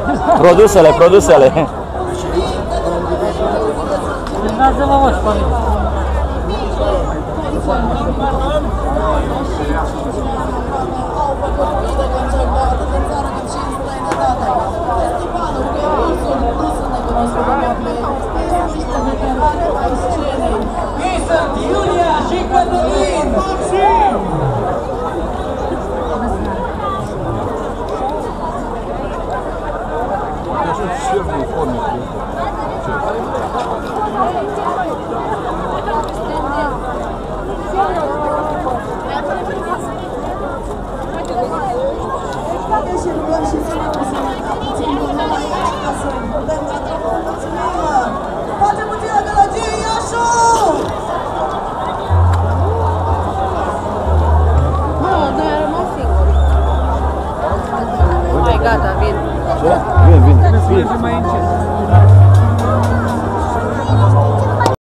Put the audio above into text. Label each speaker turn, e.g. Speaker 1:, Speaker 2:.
Speaker 1: Produsele, produsele.
Speaker 2: Sunt Iulia și Cătălin! Face puțină gălăgie, Iașu!
Speaker 3: Nu, noi am rămas singuri. Hai, gata, vin.
Speaker 1: Ce? Vin, vin.
Speaker 4: Mai încet.